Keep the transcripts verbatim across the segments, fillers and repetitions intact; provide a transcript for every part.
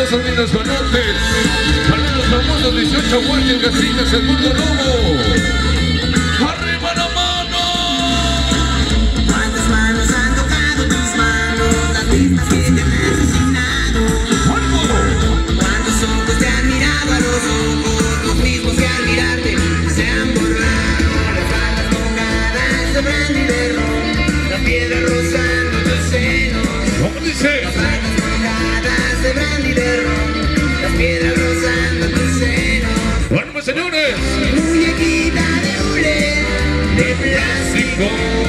esos lindos conotes. Para los famosos dieciocho guardias gastrinas, el mundo lobo. ¡Arriba la mano! ¿Cuántas manos han tocado tus manos? Las mismas que te han asesinado. ¿Cuántos ojos te han mirado a los ojos? Los mismos que al mirarte se han borrado. Las balas mojadas de brandy de ron, la piedra rozando tus senos. ¿Cómo dice? Las balas mojadas de brandy de ron, las piedras rozando tus senos. Bueno, pues señores, Muñequita de hule, de plástico.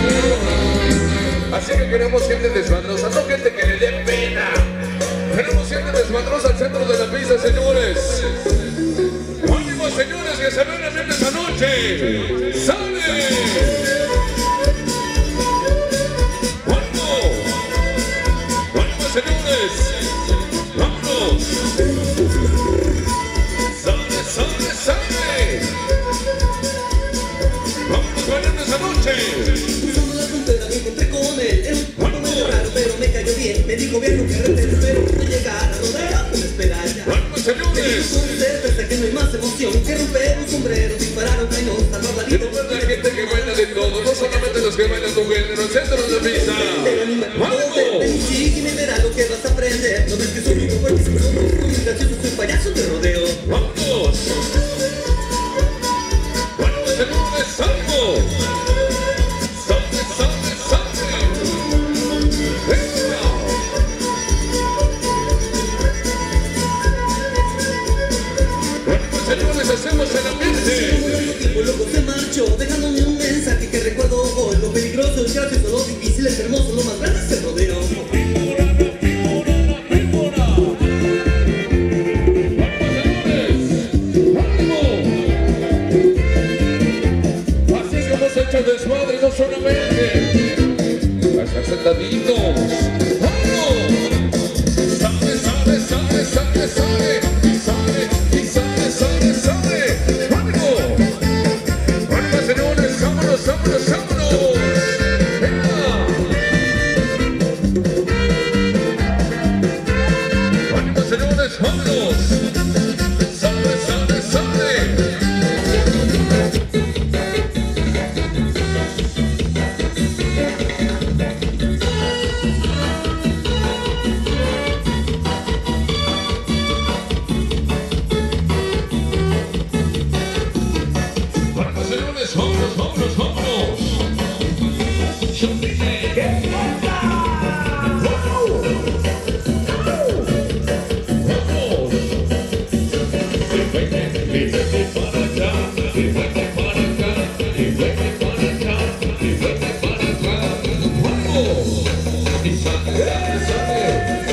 así que queremos gente desmadrosa, no gente que le dé pena. Queremos gente desmadrosa al centro de la pista, señores. ¡Ánimo, señores, que se ven bien esta noche! ¡Sale! ¡Vamos! ¡Ánimo, señores! ¡Vámonos! ¡Sale, sale, sale! ¡Vamos bailando esta noche! Cruzando la frontera me encontré con él. Era un poco medio raro, pero me cayó bien. Me dijo viejo que retén, espero que llegara. No deja que me espera ya. ¡Vamos, señores! Pensé que no hay más emoción que romper un sombrero, disparar un cañón, salvar la Y vida. no es la gente que baila de todo, no solamente los que bailan tu género, el centro de la pista. ¡Vamos! Y me verá lo que vas a aprender. No ves que soy rico porque soy un gracioso, soy payaso de rodeo. ¡Vamos! ¡Bueno, señores, salgo! ¡Sale, sale, sale! ¡Venga! Bueno, señores, hacemos el ambiente. Tiempo loco se marchó, dejándome un mensaje que recuerdo hoy. Lo peligroso, el gracioso, lo difícil, es hermoso, lo más grande es el rodeo. Desmadre, no solamente a estar sentaditos. ¡Vamos! Sale, sale, sale, sale, sale, y sale, y sale, sale, sale. ¡Vamos! ¡Vamos, señores! ¡Vámonos, vámonos, vámonos! ¡Venga! ¡Vamos, señores! ¡Vámonos! ¡Sale, sale, sale! Señores, vámonos, vámonos, vámonos. Yo dije, ¿qué pasa? ¡Vamos! ¡Vamos! Y vete, y vete para acá, y vete para acá, y vete para acá, y vete para acá. ¡Vamos! Y sale, sale.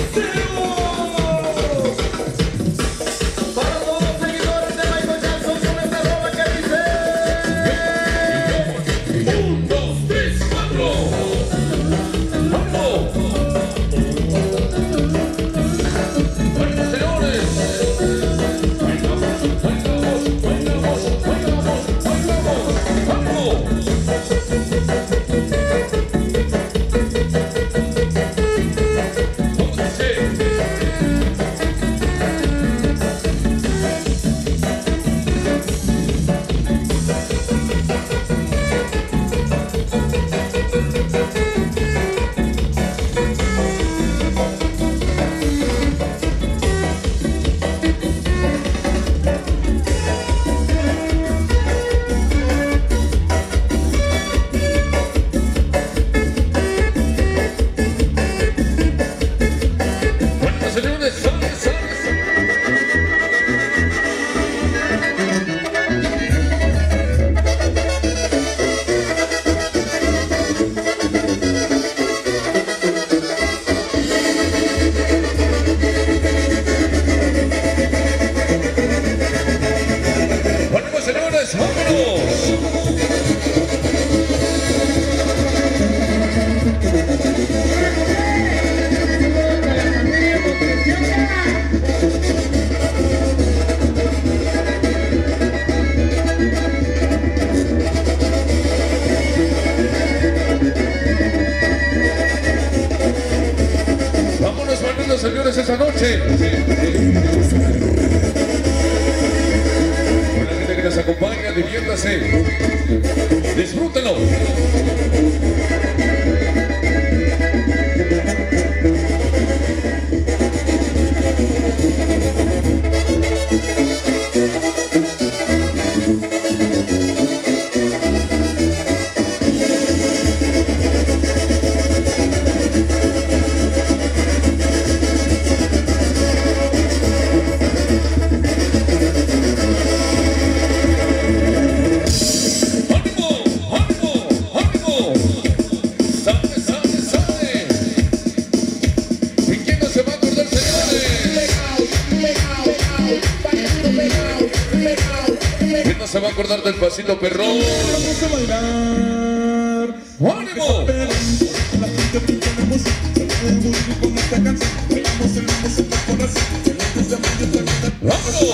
Para todos los seguidores de Michael Jackson, con esta rola que dice. Un, dos, tres, cuatro. ¡Vamos! Bueno, señores. Bailamos, bailamos, señores, esa noche. Con la gente que nos acompaña, diviértase. Disfrútenlo. Se va a acordar del pasito perrón. Vamos a bailar. ¡Ánimo! La gente brinca la música, se mueve muy bien con esta canción. Bailamos en la música con razón. Desde mayo hasta ¡vamos!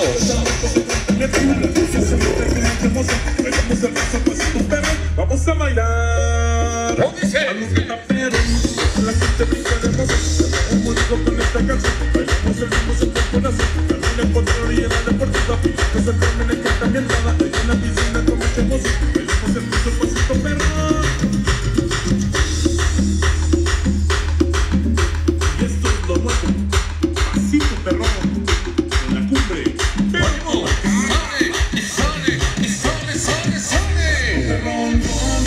Bailamos el paso pasito perrón. Vamos a bailar. ¿Cómo dice? La gente brinca la música, se mueve muy bien con esta canción. Bailamos en la música con razón. Termina por la orilla de la deportiva. Que se termine que también nada. En la piscina con mucha música, bailamos el paso pasito perrón. Y esto es lo nuevo, pasito perrón, en la cumbre. ¡Vamos! ¡Sale! ¡Sale! ¡Sale! ¡Sale! ¡Sale! Perrón,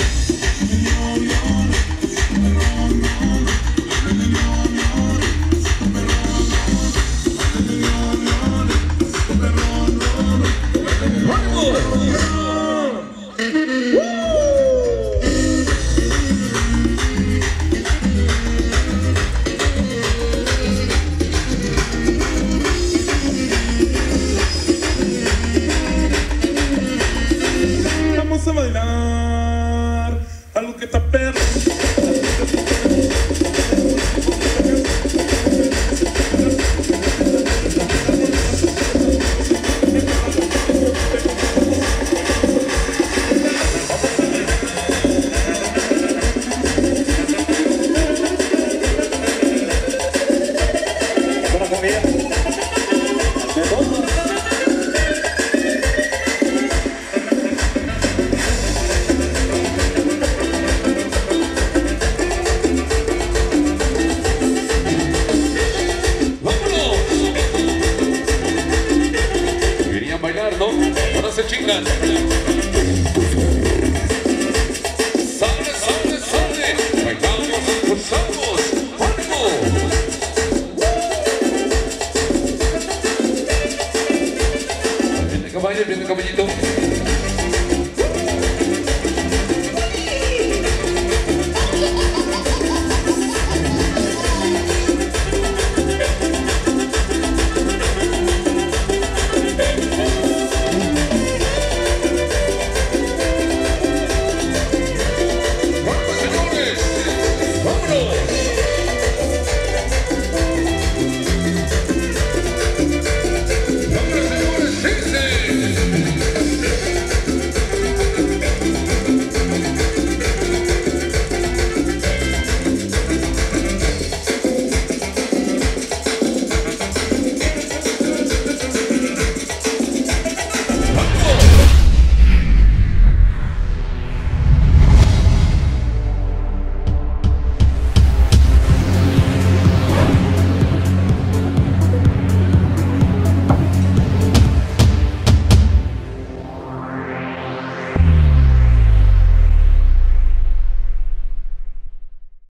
vamos a bailar algo que está perro. Ahora se chingan. Sale, sale, sale. Bailamos, pulsamos. ¡Ánimo! Viene caballo, viene caballito.